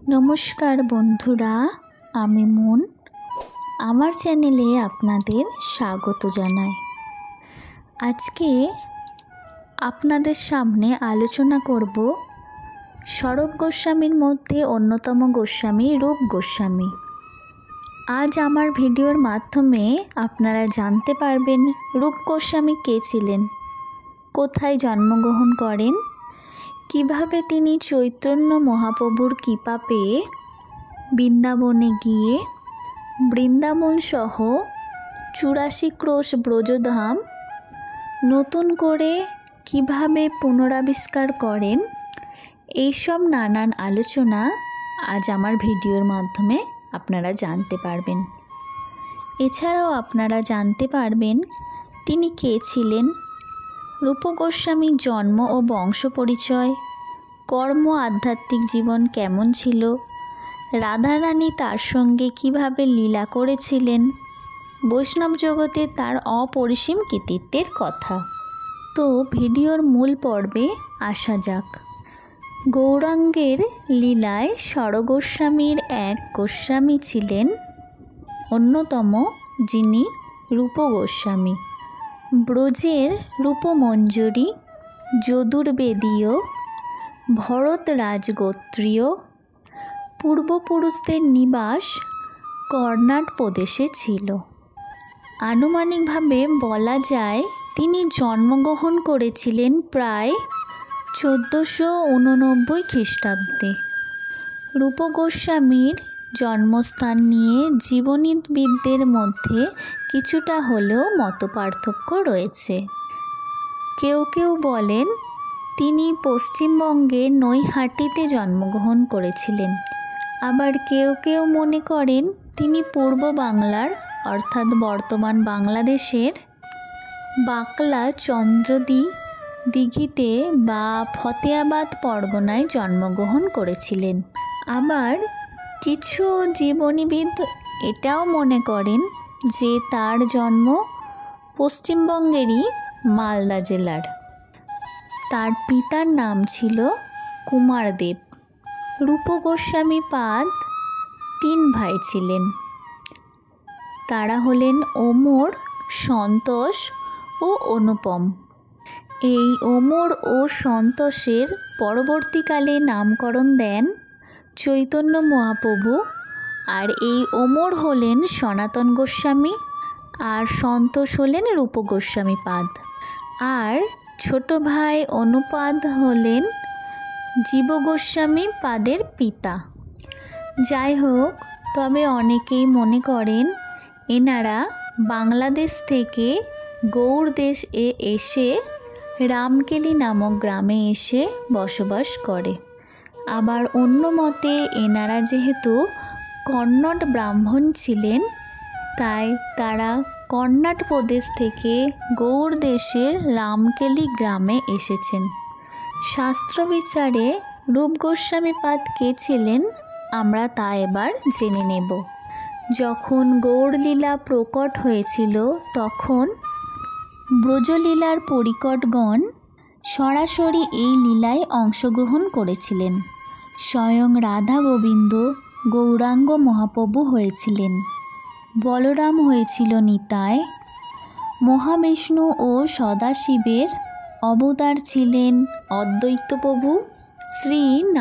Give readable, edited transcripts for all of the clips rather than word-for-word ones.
নমস্কার বন্ধুরা, আমি মুন। আমার চ্যানেলে আপনাদের স্বাগত জানাই। আজকে আপনাদের সামনে আলোচনা করব স্বরূপ গোস্বামীর মধ্যে অন্যতম গোস্বামী রূপ গোস্বামী। আজ আমার ভিডিওর মাধ্যমে আপনারা জানতে পারবেন রূপ গোস্বামী কে ছিলেন, কোথায় জন্মগ্রহণ করেন, কিভাবে তিনি চৈতন্য মহাপ্রভুর কৃপা পেয়ে বৃন্দাবনে গিয়ে বৃন্দাবন সহ 84 ক্রোশ ব্রজধাম নতুন করে কিভাবে পুনরাবিষ্কার করেন, এইসব নানান আলোচনা আজ আমার ভিডিওর মাধ্যমে আপনারা জানতে পারবেন। এছাড়াও আপনারা জানতে পারবেন তিনি কে ছিলেন, রূপ গোস্বামীর জন্ম ও বংশ পরিচয়, কর্ম আধ্যাত্মিক জীবন কেমন ছিল, রাধারানী তার সঙ্গে কিভাবে লীলা করেছিলেন, বৈষ্ণব জগতে তার অপরিসীম কৃতিত্বের কথা। তো ভিডিওর মূল পর্বে আসা যাক। গৌরাঙ্গের লীলায় স্বরগোস্বামীর এক গোস্বামী ছিলেন অন্যতম, যিনি রূপ গোস্বামী। ব্রজের রূপমঞ্জরী, যদুর্বেদীয়, ভরত রাজগোত্রীয় পূর্বপুরুষদের নিবাস কর্ণাট প্রদেশে ছিল। আনুমানিকভাবে বলা যায় তিনি জন্মগ্রহণ করেছিলেন প্রায় 1489 খ্রিস্টাব্দে। রূপ গোস্বামীর জন্মস্থান নিয়ে জীবনীবিদদের মধ্যে কিছুটা হলেও মতপার্থক্য রয়েছে। কেউ কেউ বলেন তিনি পশ্চিমবঙ্গের নৈহাটিতে জন্মগ্রহণ করেছিলেন, আবার কেউ কেউ মনে করেন তিনি পূর্ব বাংলার অর্থাৎ বর্তমান বাংলাদেশের বাকলা চন্দ্রদি দিঘিতে বা ফতেয়াবাদ পরগনায় জন্মগ্রহণ করেছিলেন। আবার কিছু জীবনীবিদ এটাও মনে করেন যে তার জন্ম পশ্চিমবঙ্গেরই মালদা জেলার। তার পিতার নাম ছিল কুমারদেব। রূপ গোস্বামী পাদ 3 ভাই ছিলেন। তারা হলেন অমর, সন্তোষ ও অনুপম। এই অমর ও সন্তোষের পরবর্তীকালে নামকরণ দেন চৈতন্য মহাপ্রভু। আর এই অমর হলেন সনাতন গোস্বামী আর সন্তোষ হলেন রূপ গোস্বামী পাদ। আর ছোট ভাই অনুপাদ হলেন জীব গোস্বামী পাদের পিতা। যাই হোক, তবে অনেকেই মনে করেন এনারা বাংলাদেশ থেকে গৌড় দেশে এসে রামকেলি নামক গ্রামে এসে বসবাস করে। আবার অন্য মতে এনারা যেহেতু কন্নড় ব্রাহ্মণ ছিলেন, তাই তারা কর্ণাট প্রদেশ থেকে গৌড় দেশের রামকেলি গ্রামে এসেছেন। শাস্ত্র বিচারে রূপ গোস্বামী পাদ কে ছিলেন আমরা তা এবার জেনে নেব। যখন গৌড়লীলা প্রকট হয়েছিল তখন ব্রজলীলার পরিকটগণ সরাসরি এই লীলায় অংশগ্রহণ করেছিলেন। স্বয়ং রাধা গোবিন্দ গৌরাঙ্গ মহাপ্রভু হয়েছিলেন, বলরাম হয়েছিল নিতাই, মহাবিষ্ণু ও সদাশিবের অবতার ছিলেন অদ্বৈত প্রভু, শ্রী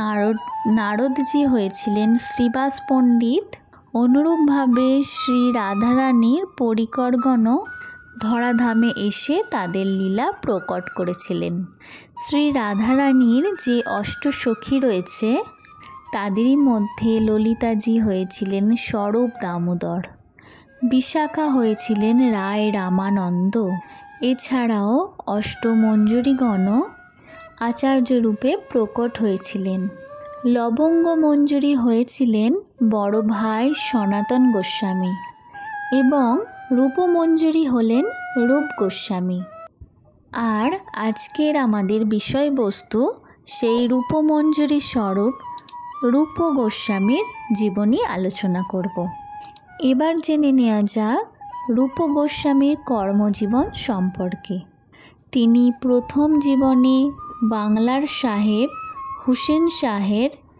নারদজি হয়েছিলেন শ্রীবাস পণ্ডিত। অনুরূপভাবে শ্রী রাধারানীর পরিকরগণও ধরাধামে এসে তাদের লীলা প্রকট করেছিলেন। শ্রী রাধারানীর যে অষ্টসখী রয়েছে তাদেরই মধ্যে ললিতাজি হয়েছিলেন স্বরূপ দামোদর, বিশাখা হয়েছিলেন রায় রামানন্দ। এছাড়াও অষ্টমঞ্জরীগণও আচার্যরূপে প্রকট হয়েছিলেন। লবঙ্গ মঞ্জুরি হয়েছিলেন বড় ভাই সনাতন গোস্বামী এবং রূপমঞ্জুরি হলেন রূপ গোস্বামী। আর আজকের আমাদের বিষয়বস্তু সেই রূপমঞ্জুরি স্বরূপ রূপ গোস্বামীর জীবনী আলোচনা করব। এবার জেনে নেওয়া যাক রূপ গোস্বামীর কর্মজীবন সম্পর্কে। তিনি প্রথম জীবনে বাংলার সাহেব হুসেন শাহের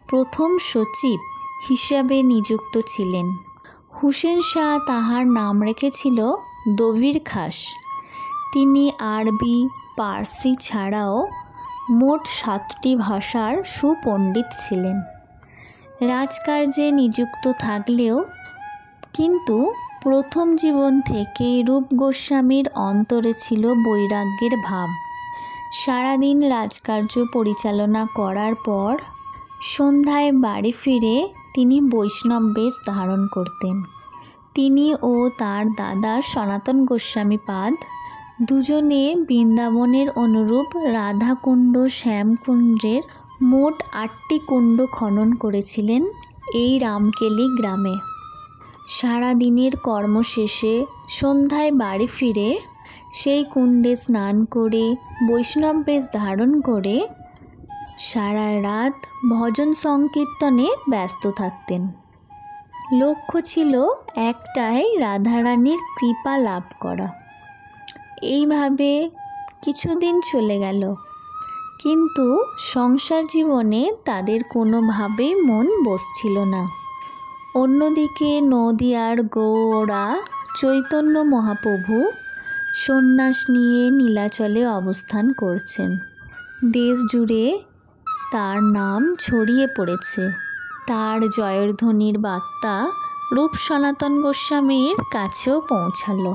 প্রথম সচিব হিসাবে নিযুক্ত ছিলেন। হুসেন শাহ তাহার নাম রেখেছিল দবির খাস। তিনি আরবি, পার্সি ছাড়াও মোট 7টি ভাষার সুপণ্ডিত ছিলেন। রাজকার্যে নিযুক্ত থাকলেও কিন্তু প্রথম জীবন থেকেই রূপ গোস্বামীর অন্তরে ছিল বৈরাগ্যের ভাব। সারাদিন রাজকার্য পরিচালনা করার পর সন্ধ্যায় বাড়ি ফিরে তিনি বৈষ্ণব বেশ ধারণ করতেন। তিনি ও তার দাদা সনাতন গোস্বামী পাদ দুজনে বৃন্দাবনের অনুরূপ রাধাকুণ্ড, শ্যামকুণ্ডের মোট 8টি কুণ্ড খনন করেছিলেন এই রামকেলি গ্রামে। সারাদিনের কর্ম শেষে সন্ধ্যায় বাড়ি ফিরে সেই কুণ্ডে স্নান করে বৈষ্ণব বেশ ধারণ করে সারা রাত ভজন সংকীর্তনে ব্যস্ত থাকতেন। লক্ষ্য ছিল একটাই, রাধারানীর কৃপা লাভ করা। এইভাবে কিছুদিন চলে গেল, কিন্তু সংসার জীবনে তাদের কোনোভাবেই মন বসছিল না। অন্যদিকে নদিয়ার গৌড়া চৈতন্য মহাপ্রভু সন্ন্যাস নিয়ে নীলাচলে অবস্থান করছেন। দেশ জুড়ে তার নাম ছড়িয়ে পড়েছে। তার জয়ধ্বনির বার্তা রূপ সনাতন গোস্বামীর কাছেও পৌঁছালো।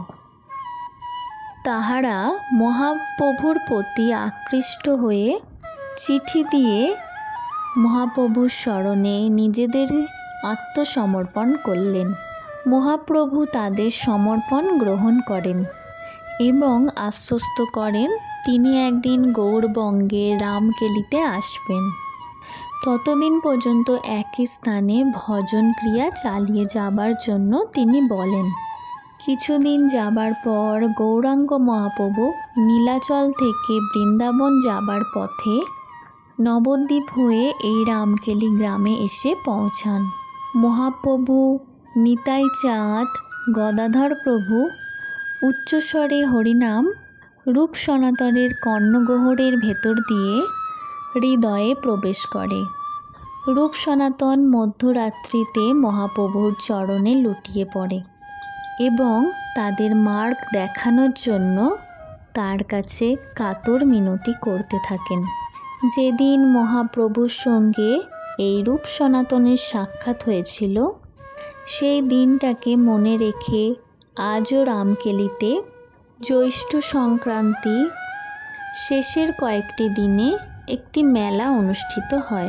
তাহারা মহাপ্রভুর প্রতি আকৃষ্ট হয়ে চিঠি দিয়ে মহাপ্রভুর শরণে নিজেদের আত্মসমর্পণ করলেন। মহাপ্রভু তাদের সমর্পণ গ্রহণ করেন এবং আশ্বস্ত করেন তিনি একদিন গৌড়বঙ্গে রামকেলিতে আসবেন। ততদিন পর্যন্ত একই স্থানে ভজন ক্রিয়া চালিয়ে যাবার জন্য তিনি বলেন। কিছুদিন যাবার পর গৌরাঙ্গ মহাপ্রভু নীলাচল থেকে বৃন্দাবন যাবার পথে নবদ্বীপ হয়ে এই রামকেলি গ্রামে এসে পৌঁছান। মহাপ্রভু, নিতাই চাঁদ, গদাধর প্রভু উচ্চস্বরে হরিনাম রূপ সনাতনের কর্ণগহ্বরের ভেতর দিয়ে হৃদয়ে প্রবেশ করে। রূপ সনাতন মধ্যরাত্রিতে মহাপ্রভুর চরণে লুটিয়ে পড়ে এবং তাদের মার্গ দেখানোর জন্য তার কাছে কাতর মিনতি করতে থাকেন। যেদিন মহাপ্রভুর সঙ্গে এই রূপ সনাতনের সাক্ষাৎ হয়েছিল, সেই দিনটাকে মনে রেখে আজও রামকেলিতে জ্যৈষ্ঠ সংক্রান্তি শেষের কয়েকটি দিনে একটি মেলা অনুষ্ঠিত হয়।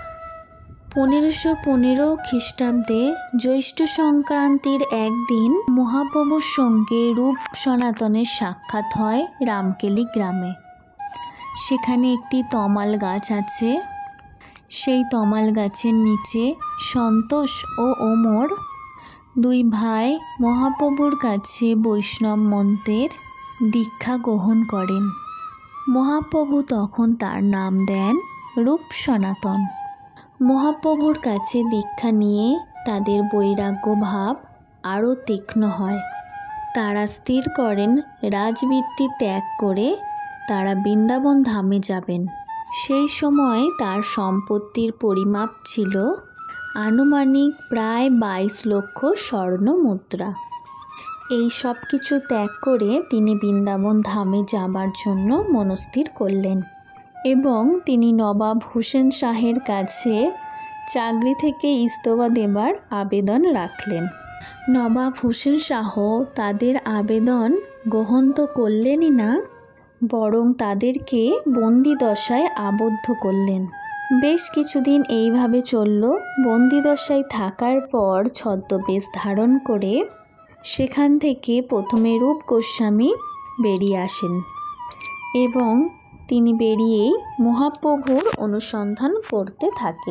1515 খ্রিস্টাব্দে জ্যৈষ্ঠ সংক্রান্তির একদিন মহাপ্রভুর সঙ্গে রূপ সনাতনের সাক্ষাৎ হয় রামকেলি গ্রামে। সেখানে একটি তমাল গাছ আছে। সেই তমাল গাছের নিচে সন্তোষ ও ওমর, 2 ভাই মহাপ্রভুর কাছে বৈষ্ণব মন্ত্রের দীক্ষা গ্রহণ করেন। মহাপ্রভু তখন তার নাম দেন রূপ সনাতন। মহাপ্রভুর কাছে দীক্ষা নিয়ে তাদের বৈরাগ্য ভাব আরও তীক্ষ্ণ হয়। তারা স্থির করেন রাজবৃত্তি ত্যাগ করে তারা বৃন্দাবন ধামে যাবেন। সেই সময় তার সম্পত্তির পরিমাপ ছিল আনুমানিক প্রায় 22 লক্ষ স্বর্ণ মুদ্রা। এই সব কিছু ত্যাগ করে তিনি বৃন্দাবন ধামে যাবার জন্য মনস্থির করলেন এবং তিনি নবাব হুসেন শাহের কাছে চাকরি থেকে ইস্তফা দেবার আবেদন রাখলেন। নবাব হুসেন শাহ তাদের আবেদন গ্রহণ তো করলেনই না, বরং তাদেরকে বন্দি দশায় আবদ্ধ করলেন। বেশ কিছুদিন এইভাবে চলল। বন্দিদশায় থাকার পর ছদ্মবেশ ধারণ করে সেখান থেকে প্রথমে রূপ গোস্বামী বেরিয়ে আসেন এবং তিনি বেরিয়েই মহাপ্রভুর অনুসন্ধান করতে থাকে।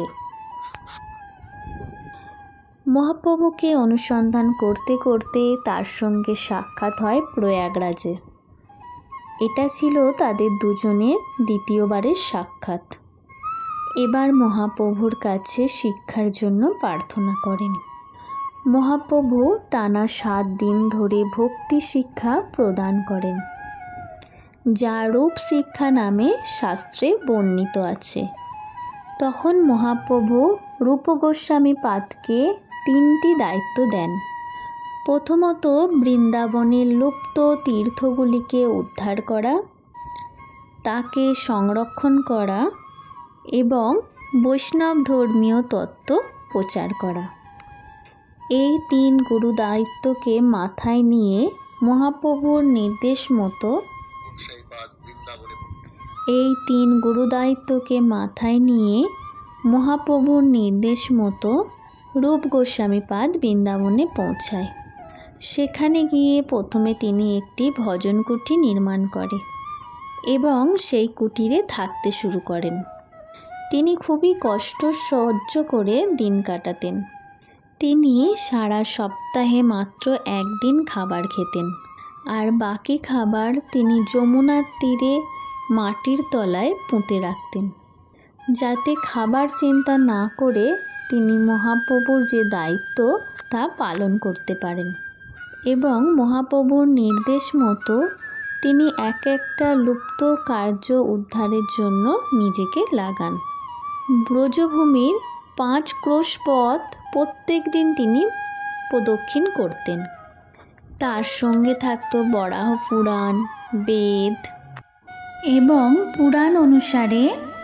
মহাপ্রভুকে অনুসন্ধান করতে করতে তার সঙ্গে সাক্ষাৎ হয় প্রয়াগরাজে। এটা ছিল তাদের দুজনের দ্বিতীয়বারের সাক্ষাৎ। এবার মহাপ্রভুর কাছে শিক্ষার জন্য প্রার্থনা করেন। মহাপ্রভু টানা 7 দিন ধরে ভক্তি শিক্ষা প্রদান করেন, যা রূপ শিক্ষা নামে শাস্ত্রে বর্ণিত আছে। তখন মহাপ্রভু রূপ গোস্বামী পাদকে 3টি দায়িত্ব দেন। প্রথমত, বৃন্দাবনের লুপ্ত তীর্থগুলিকে উদ্ধার করা, তাকে সংরক্ষণ করা এবং বৈষ্ণব ধর্মীয় তত্ত্ব প্রচার করা। এই 3 গুরু দায়িত্বকে মাথায় নিয়ে মহাপ্রভুর নির্দেশ মতো রূপ গোস্বামী পাদ বৃন্দাবনে পৌঁছায়। সেখানে গিয়ে প্রথমে তিনি একটি ভজন কুটির নির্মাণ করে এবং সেই কুটিরে থাকতে শুরু করেন। তিনি খুবই কষ্ট সহ্য করে দিন কাটাতেন। তিনি সারা সপ্তাহে মাত্র 1 দিন খাবার খেতেন, আর বাকি খাবার তিনি যমুনার তীরে মাটির তলায় পুঁতে রাখতেন, যাতে খাবার চিন্তা না করে তিনি মহাপ্রভুর যে দায়িত্ব তা পালন করতে পারেন। এবং মহাপ্রভুর নির্দেশ মতো তিনি একটা লুপ্ত কার্য উদ্ধারের জন্য নিজেকে লাগান। ব্রজভূমির 5 ক্রোশ পথ প্রত্যেক দিন তিনি প্রদক্ষিণ করতেন। তার সঙ্গে থাকত বরাহ পুরাণ, বেদ এবং পুরাণ অনুসারে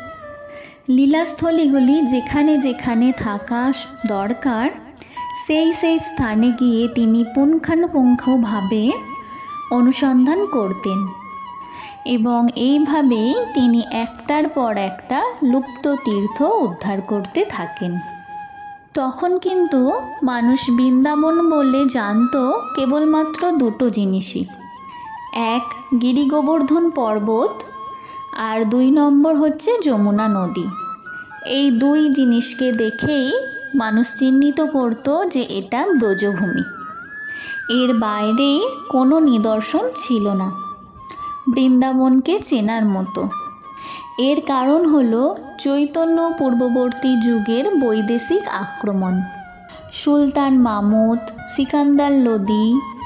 লীলাস্থলীগুলি যেখানে যেখানে থাকা দরকার সেই স্থানে গিয়ে তিনি পুঙ্খানুপুঙ্খভাবে অনুসন্ধান করতেন এবং এইভাবেই তিনি একটার পর একটা লুপ্ত তীর্থ উদ্ধার করতে থাকেন। তখন কিন্তু মানুষ বৃন্দাবন বলে জানত কেবলমাত্র 2টো জিনিসই, 1 গিরি গোবর্ধন পর্বত আর 2 নম্বর হচ্ছে যমুনা নদী। এই 2 জিনিসকে দেখেই মানুষ চিহ্নিত করত যে এটা ব্রজভূমি। এর বাইরে কোনো নিদর্শন ছিল না বৃন্দাবনকে চেনার মতো। এর কারণ হলো চৈতন্য পূর্ববর্তী যুগের বৈদেশিক আক্রমণ। সুলতান মাহমুদ, সিকান্দার লোদি,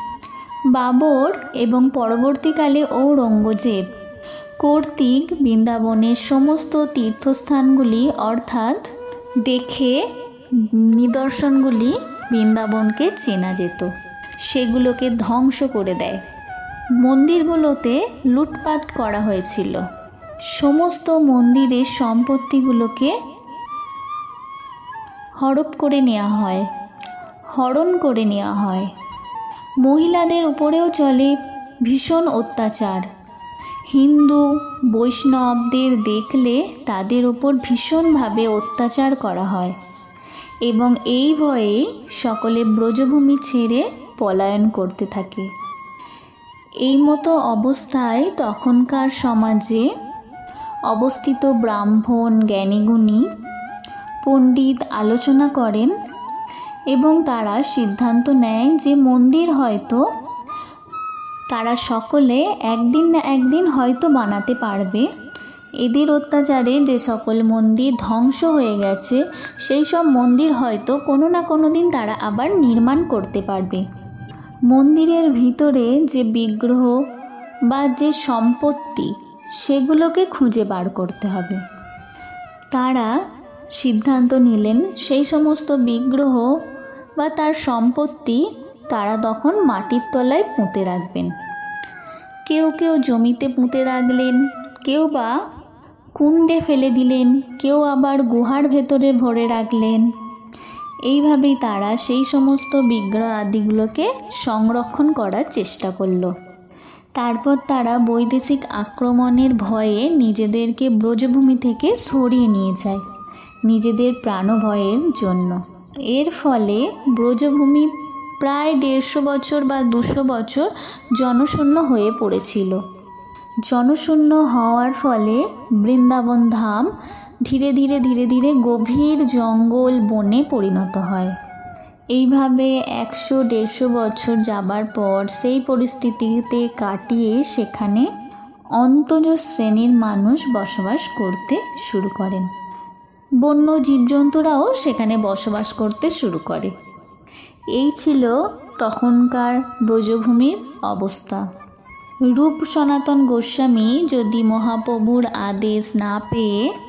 বাবর এবং পরবর্তীকালে ঔরঙ্গজেব কর্তৃক বৃন্দাবনের সমস্ত তীর্থস্থানগুলি অর্থাৎ দেখে নিদর্শনগুলি বৃন্দাবনকে চেনা যেত, সেগুলোকে ধ্বংস করে দেয়। মন্দিরগুলোতে লুটপাট করা হয়েছিল। সমস্ত মন্দিরের সম্পত্তিগুলোকে হরপ করে নেওয়া হয়, হরণ করে নেওয়া হয়। মহিলাদের উপরেও চলে ভীষণ অত্যাচার। হিন্দু বৈষ্ণবদের দেখলে তাদের ওপর ভীষণভাবে অত্যাচার করা হয় এবং এই ভয়ে সকলে ব্রজভূমি ছেড়ে পলায়ন করতে থাকে। এই মতো অবস্থায় তখনকার সমাজে অবস্থিত ব্রাহ্মণ, জ্ঞানীগুণী, পণ্ডিত আলোচনা করেন এবং তারা সিদ্ধান্ত নেয় যে মন্দির হয়তো তারা সকলে একদিন না একদিন হয়তো বানাতে পারবে। এদের অত্যাচারে যে সকল মন্দির ধ্বংস হয়ে গেছে সেই সব মন্দির হয়তো কোনো না কোনো দিন তারা আবার নির্মাণ করতে পারবে। মন্দিরের ভিতরে যে বিগ্রহ বা যে সম্পত্তি সেগুলোকে খুঁজে বার করতে হবে। তারা সিদ্ধান্ত নিলেন সেই সমস্ত বিগ্রহ বা তার সম্পত্তি তারা তখন মাটির তলায় পুঁতে রাখবেন। কেউ কেউ জমিতে পুঁতে রাখলেন, কেউ বা কুণ্ডে ফেলে দিলেন, কেউ আবার গুহার ভেতরে ভরে রাখলেন। এইভাবেই তারা সেই সমস্ত বিগ্রহ আদিগুলোকে সংরক্ষণ করার চেষ্টা করল। তারপর তারা বৈদেশিক আক্রমণের ভয়ে নিজেদেরকে ব্রজভূমি থেকে সরিয়ে নিয়ে যায় নিজেদের প্রাণভয়ের জন্য। এর ফলে ব্রজভূমি প্রায় 150 বছর বা 200 বছর জনশূন্য হয়ে পড়েছিল। জনশূন্য হওয়ার ফলে বৃন্দাবন ধাম ধীরে ধীরে গভীর জঙ্গল বনে পরিণত হয়। এইভাবে 100-150 বছর যাবার পর সেই পরিস্থিতিতে কাটিয়ে সেখানে অন্তজ শ্রেণীর মানুষ বসবাস করতে শুরু করেন। বন্য জীবজন্তুরাও সেখানে বসবাস করতে শুরু করে। এই ছিল তখনকার ব্রজভূমির অবস্থা। রূপ সনাতন গোস্বামী যদি মহাপ্রভুর আদেশ না পেয়ে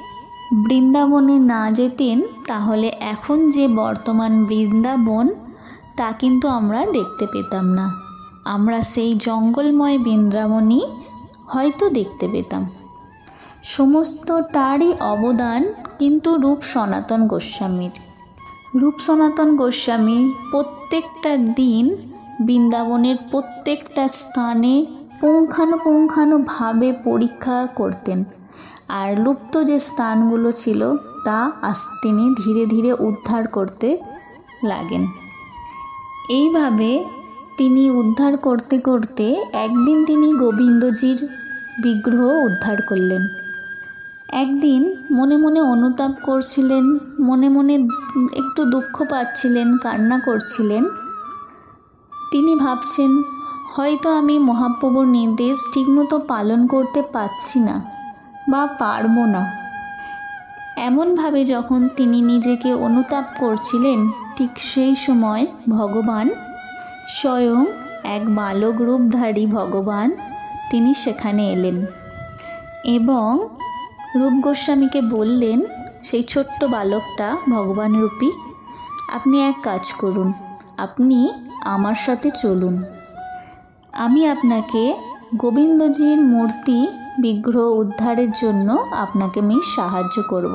বৃন্দাবনে না যেতেন তাহলে এখন যে বর্তমান বৃন্দাবন তা কিন্তু আমরা দেখতে পেতাম না। আমরা সেই জঙ্গলময় বৃন্দাবনই হয়তো দেখতে পেতাম। সমস্তটারই অবদান কিন্তু রূপ সনাতন গোস্বামীর। রূপ সনাতন গোস্বামী প্রত্যেকটা দিন বৃন্দাবনের প্রত্যেকটা স্থানে পুঙ্খানুপুঙ্খানুভাবে পরীক্ষা করতেন, আর লুপ্ত যে স্থানগুলো ছিল তা তিনি ধীরে ধীরে উদ্ধার করতে লাগেন। এইভাবে তিনি উদ্ধার করতে করতে একদিন তিনি গোবিন্দজির বিগ্রহ উদ্ধার করলেন। একদিন মনে মনে অনুতাপ করছিলেন, মনে মনে একটু দুঃখ পাচ্ছিলেন, কান্না করছিলেন। তিনি ভাবছেন, হয়তো আমি মহাপ্রভুর নির্দেশ ঠিকমতো পালন করতে পারছি না বা পারবো না। এমনভাবে যখন তিনি নিজেকে অনুতাপ করছিলেন, ঠিক সেই সময় ভগবান স্বয়ং এক বালক রূপধারী ভগবান তিনি সেখানে এলেন এবং রূপ গোস্বামীকে বললেন, সেই ছোট্ট বালকটা ভগবান রূপী, আপনি এক কাজ করুন, আপনি আমার সাথে চলুন, আমি আপনাকে গোবিন্দজির মূর্তি বিগ্রহ উদ্ধারের জন্য আপনাকে আমি সাহায্য করব।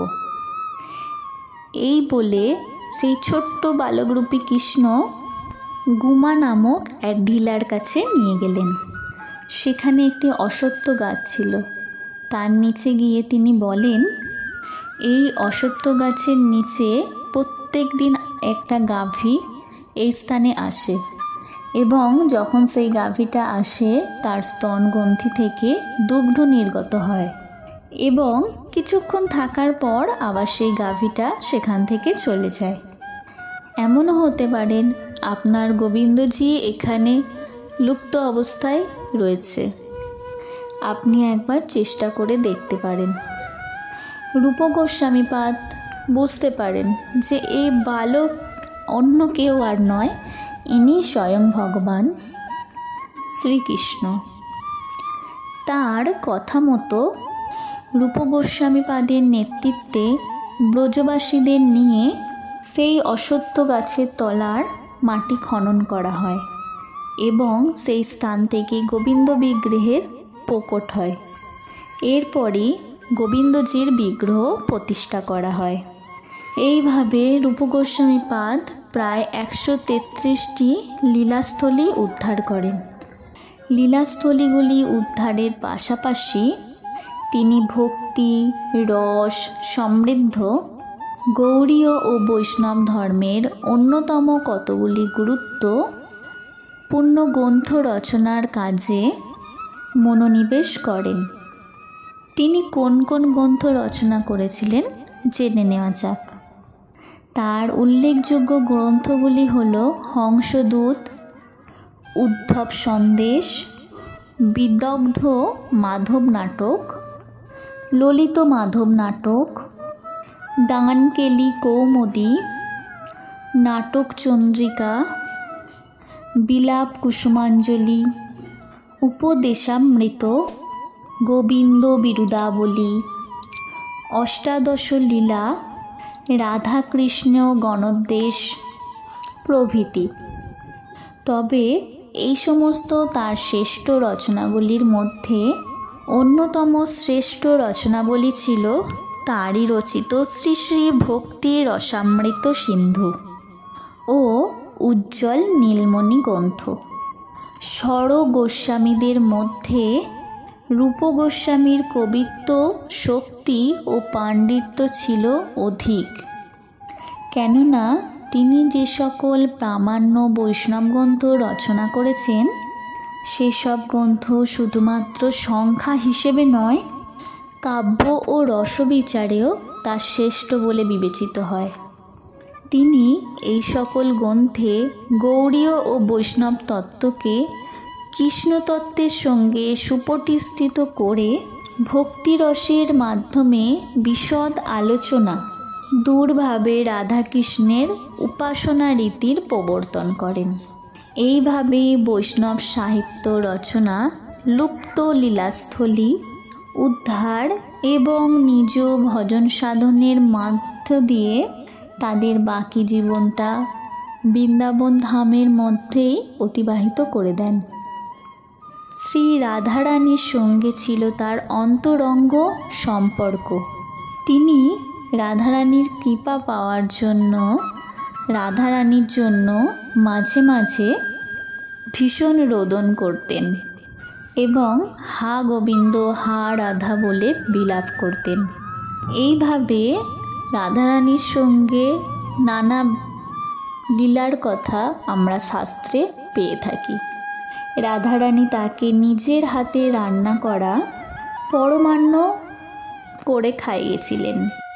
এই বলে সেই ছোট্ট বালকরূপী কৃষ্ণ গুমা নামক এক ঢিলার কাছে নিয়ে গেলেন। সেখানে একটি অশ্বত্থ গাছ ছিল। তার নিচে গিয়ে তিনি বলেন, এই অশ্বত্থ গাছের নিচে প্রত্যেক দিন একটা গাভী এই স্থানে আসে এবং যখন সেই গাভীটা আসে তার স্তন গ্রন্থি থেকে দুগ্ধ নির্গত হয় এবং কিছুক্ষণ থাকার পর আবার সেই গাভীটা সেখান থেকে চলে যায়। এমনও হতে পারেন আপনার গোবিন্দজি এখানে লুপ্ত অবস্থায় রয়েছে, আপনি একবার চেষ্টা করে দেখতে পারেন। রূপ গোস্বামীপাদ বুঝতে পারেন যে এই বালক অন্য কেউ আর নয়, ইনি স্বয়ং ভগবান শ্রীকৃষ্ণ। তার কথা মতো রূপ গোস্বামীপাদের নেতৃত্বে ব্রজবাসীদের নিয়ে সেই অশ্বত্থ গাছের তলার মাটি খনন করা হয় এবং সেই স্থান থেকে গোবিন্দ বিগ্রহের প্রকট হয়। এরপরই গোবিন্দজির বিগ্রহ প্রতিষ্ঠা করা হয়। এইভাবে রূপ গোস্বামীপাদ প্রায় 133টি লীলাস্থলী উদ্ধার করেন। লীলাস্থলীগুলি উদ্ধারের পাশাপাশি তিনি ভক্তি রস সমৃদ্ধ গৌড়ীয় ও বৈষ্ণব ধর্মের অন্যতম কতগুলি গুরুত্বপূর্ণ গ্রন্থ রচনার কাজে মনোনিবেশ করেন। তিনি কোন কোন গ্রন্থ রচনা করেছিলেন জেনে নেওয়া যাক। তার উল্লেখযোগ্য গ্রন্থগুলি হল হংসদূত, উদ্ধব সন্দেশ, বিদগ্ধ মাধব নাটক, ললিত মাধব নাটক, দানকেলি কৌমুদী, নাটক চন্দ্রিকা, বিলাপ কুসুমাঞ্জলি, উপদেশামৃত, গোবিন্দ বিরুদাবলী, অষ্টাদশ লীলা, রাধাকৃষ্ণ গণোদ্দেশ প্রভৃতি। তবে এই সমস্ত তার শ্রেষ্ঠ রচনাগুলির মধ্যে অন্যতম শ্রেষ্ঠ রচনাবলী ছিল তারই রচিত শ্রী শ্রী ভক্তি রসামৃত সিন্ধু ও উজ্জ্বল নীলমণি গ্রন্থ। স্বর গোস্বামীদের মধ্যে রূপ গোস্বামীর কবিত্ব শক্তি ও পাণ্ডিত্য ছিল অধিক, কেননা তিনি যে সকল প্রামাণ্য বৈষ্ণব গ্রন্থ রচনা করেছেন সেসব গ্রন্থ শুধুমাত্র সংখ্যা হিসেবে নয়, কাব্য ও রসবিচারেও তা শ্রেষ্ঠ বলে বিবেচিত হয়। তিনি এই সকল গ্রন্থে গৌড়ীয় ও বৈষ্ণব তত্ত্বকে কৃষ্ণতত্ত্বের সঙ্গে সুপ্রতিষ্ঠিত করে ভক্তিরসের মাধ্যমে বিশদ আলোচনা দূরভাবে রাধাকৃষ্ণের উপাসনা রীতির প্রবর্তন করেন। এইভাবে বৈষ্ণব সাহিত্য রচনা, লুপ্ত লীলাস্থলী উদ্ধার এবং নিজ ভজন সাধনের মধ্য দিয়ে তাদের বাকি জীবনটা বৃন্দাবন ধামের মধ্যেই অতিবাহিত করে দেন। শ্রী রাধারানীর সঙ্গে ছিল তার অন্তরঙ্গ সম্পর্ক। তিনি রাধারানীর কৃপা পাওয়ার জন্য রাধারানীর জন্য মাঝে মাঝে ভীষণ রোদন করতেন এবং হা গোবিন্দ হা রাধা বলে বিলাপ করতেন। এইভাবে রাধারানীর সঙ্গে নানা লীলার কথা আমরা শাস্ত্রে পেয়ে থাকি। রাধারানী তাকে নিজের হাতে রান্না করা পরমান্ন করে খাইয়েছিলেন।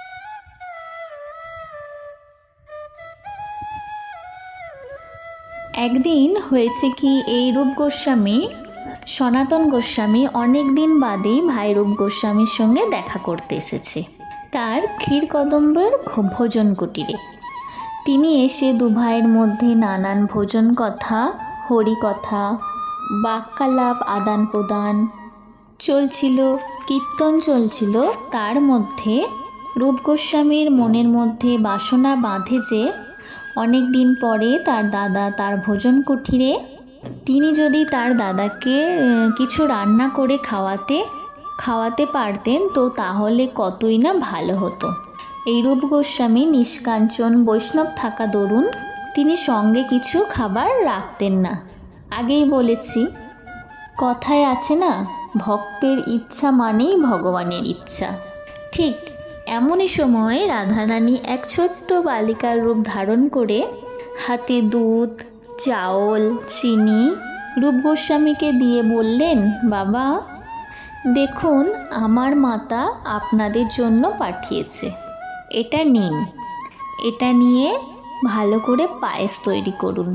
একদিন হয়েছে কি, এই রূপ গোস্বামী সনাতন গোস্বামী অনেক দিন বাদেই ভাই রূপ গোস্বামীর সঙ্গে দেখা করতে এসেছে তার ক্ষীরকদম্বের ভোজন কুটিরে। তিনি এসে দু ভাইয়ের মধ্যে নানান ভোজন কথা, হরিকথা, বাক্যালাপ আদান প্রদান চলছিল, কীর্তন চলছিল। তার মধ্যে রূপ গোস্বামীর মনের মধ্যে বাসনা বাঁধে যে অনেক দিন পরে তার দাদা তার ভোজন কুঠিরে, তিনি যদি তার দাদাকে কিছু রান্না করে খাওয়াতে পারতেন তো তাহলে কতই না ভালো হতো। এই রূপ গোস্বামী নিষ্কাঞ্চন বৈষ্ণব থাকা দরুন তিনি সঙ্গে কিছু খাবার রাখতেন না। আগেই বলেছি, কথায় আছে না, ভক্তের ইচ্ছা মানেই ভগবানের ইচ্ছা। ঠিক এমনই সময় রাধারানী এক ছোট্ট বালিকার রূপ ধারণ করে হাতে দুধ, চাউল, চিনি রূপ গোস্বামীকে দিয়ে বললেন, বাবা দেখুন আমার মাতা আপনাদের জন্য পাঠিয়েছে, এটা নিন, এটা নিয়ে ভালো করে পায়েস তৈরি করুন,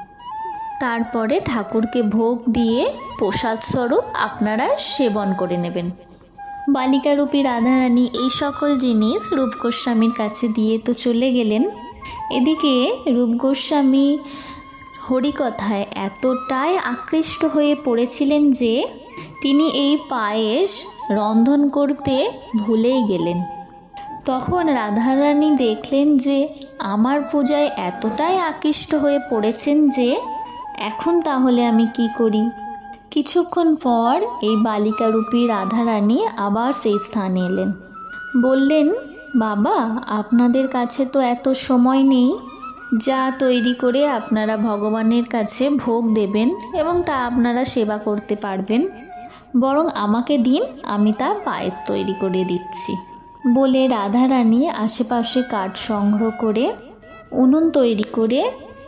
তারপরে ঠাকুরকে ভোগ দিয়ে প্রসাদ স্বরূপ আপনারা সেবন করে নেবেন। বালিকারূপী রাধারানী এই সকল জিনিস রূপ গোস্বামীর কাছে দিয়ে তো চলে গেলেন। এদিকে রূপ গোস্বামী হরিকথায় এতটাই আকৃষ্ট হয়ে পড়েছিলেন যে তিনি এই পায়েস রন্ধন করতে ভুলেই গেলেন। তখন রাধারানী দেখলেন যে আমার পূজায় এতটাই আকৃষ্ট হয়ে পড়েছেন যে এখন তাহলে আমি কি করি। কিছুক্ষণ পর এই বালিকারূপী রাধারানী আবার সেই স্থানে এলেন। বললেন, বাবা আপনাদের কাছে তো এত সময় নেই, যা তৈরি করে আপনারা ভগবানের কাছে ভোগ দেবেন এবং তা আপনারা সেবা করতে পারবেন, বরং আমাকে দিন, আমি তা পায়েস তৈরি করে দিচ্ছি। বলে রাধারানী আশেপাশে কাঠ সংগ্রহ করে উনুন তৈরি করে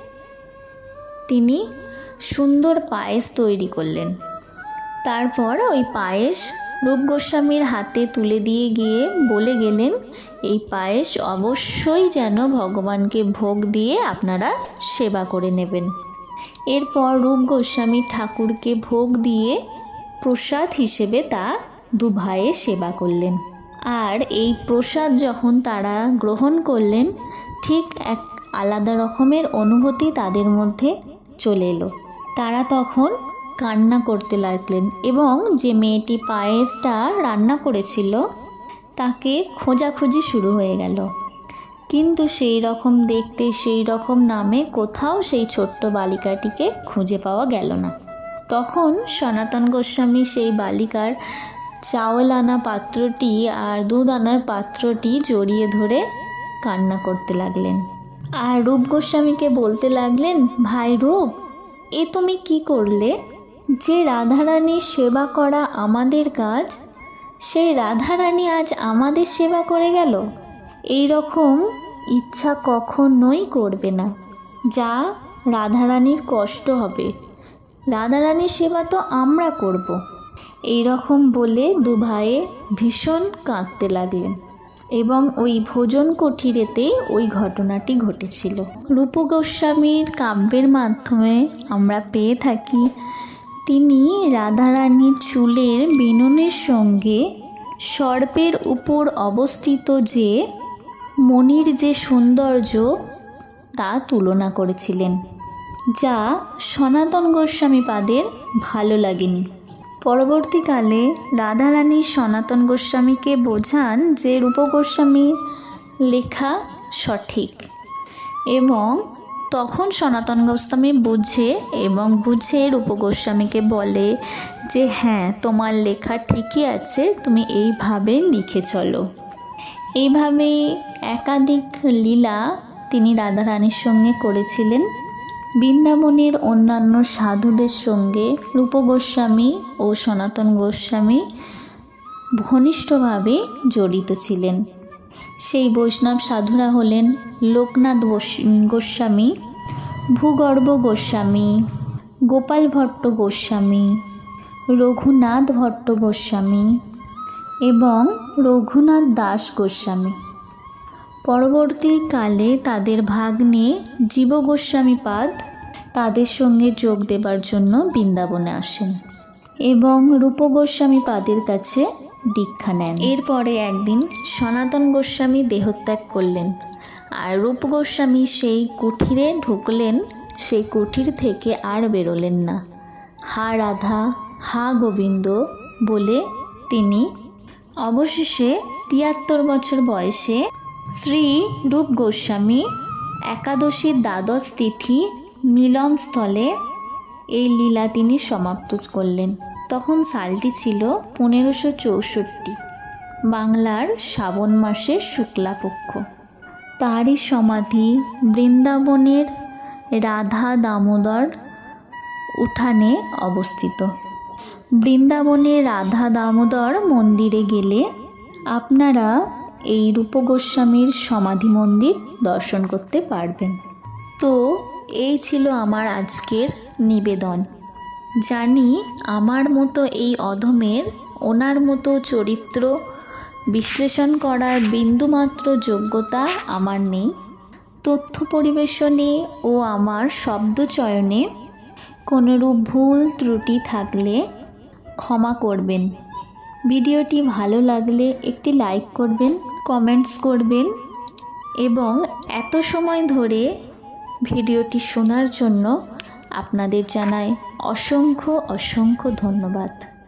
তিনি সুন্দর পায়েস তৈরি করলেন। তারপর ওই পায়েস রূপ গোস্বামীর হাতে তুলে দিয়ে গিয়ে বলে গেলেন, এই পায়েস অবশ্যই যেন ভগবানকে ভোগ দিয়ে আপনারা সেবা করে নেবেন। এরপর রূপ গোস্বামী ঠাকুরকে ভোগ দিয়ে প্রসাদ হিসেবে তা দু ভাইয়ে সেবা করলেন। আর এই প্রসাদ যখন তারা গ্রহণ করলেন, ঠিক এক আলাদা রকমের অনুভূতি তাদের মধ্যে চলে এলো। তারা তখন কান্না করতে লাগলেন এবং যে মেয়েটি পায়েসটা রান্না করেছিল তাকে খোঁজাখুঁজি শুরু হয়ে গেল, কিন্তু সেই রকম দেখতে, সেই রকম নামে কোথাও সেই ছোট্ট বালিকাটিকে খুঁজে পাওয়া গেল না। তখন সনাতন গোস্বামী সেই বালিকার চাউল আনা পাত্রটি আর দুধ আনার পাত্রটি জড়িয়ে ধরে কান্না করতে লাগলেন। আর রূপ গোস্বামীকে বলতে লাগলেন, ভাই রূপ, এ তুমি কি করলে? যে রাধারানীর সেবা করা আমাদের কাজ, সেই রাধারানী আজ আমাদের সেবা করে গেল। এই রকম ইচ্ছা কখনোই করবে না, যা রাধারানীর কষ্ট হবে। রাধারানীর সেবা তো আমরা করব। এই রকম বলে দু ভাইয়ে ভীষণ কাঁদতে লাগলেন এবং ওই ভোজন কুঠিরেতেই ওই ঘটনাটি ঘটেছিল। রূপ গোস্বামীর কাব্যের মাধ্যমে আমরা পেয়ে থাকি তিনি রাধারানীর চুলের বিনুনের সঙ্গে সর্পের উপর অবস্থিত যে মণির যে সৌন্দর্য তা তুলনা করেছিলেন, যা সনাতন গোস্বামী পাদের ভালো লাগেনি। পরবর্তীকালে রাধারানী সনাতন গোস্বামীকে বোঝান যে রূপ গোস্বামীর লেখা সঠিক, এবং তখন সনাতন গোস্বামী বুঝে রূপ গোস্বামীকে বলে যে হ্যাঁ, তোমার লেখা ঠিকই আছে, তুমি এইভাবে লিখে চলো। এইভাবেই একাধিক লীলা তিনি রাধারানীর সঙ্গে করেছিলেন। বৃন্দাবনের অন্যান্য সাধুদের সঙ্গে রূপ গোস্বামী ও সনাতন গোস্বামী ঘনিষ্ঠভাবে জড়িত ছিলেন। সেই বৈষ্ণব সাধুরা হলেন লোকনাথ গোস্বামী, ভূগর্ভ গোস্বামী, গোপাল ভট্ট গোস্বামী, রঘুনাথ ভট্ট গোস্বামী এবং রঘুনাথ দাস গোস্বামী। পরবর্তীকালে তাদের ভাগ্নে জীব গোস্বামীপাদ তাদের সঙ্গে যোগ দেবার জন্য বৃন্দাবনে আসেন এবং রূপ গোস্বামীপাদের কাছে দীক্ষা নেন। এরপরে একদিন সনাতন গোস্বামী দেহত্যাগ করলেন, আর রূপ গোস্বামী সেই কুঠিরে ঢুকলেন। সেই কুঠির থেকে আর বেরোলেন না। হা রাধা, হা গোবিন্দ বলে তিনি অবশেষে 73 বছর বয়সে শ্রী রূপ গোস্বামী একাদশীর দ্বাদশ তিথি মিলনস্থলে এই লীলা তিনি সমাপ্ত করলেন। তখন সালটি ছিল 1564, বাংলার শ্রাবণ মাসের শুক্লাপক্ষ। তারই সমাধি বৃন্দাবনের রাধা দামোদর উঠানে অবস্থিত। বৃন্দাবনে রাধা দামোদর মন্দিরে গেলে আপনারা এই রূপ গোস্বামীর সমাধি মন্দির দর্শন করতে পারবেন। তো এই ছিল আমার আজকের নিবেদন। জানি আমার মতো এই অধমের ওনার মতো চরিত্র বিশ্লেষণ করার বিন্দুমাত্র যোগ্যতা আমার নেই। তথ্য পরিবেশনে ও আমার শব্দচয়নে কোনোরূপ ভুল ত্রুটি থাকলে ক্ষমা করবেন। ভিডিওটি ভালো লাগলে একটি লাইক করবেন, কমেন্টস করবেন এবং এত সময় ধরে ভিডিওটি শোনার জন্য আপনাদের জানাই অসংখ্য ধন্যবাদ।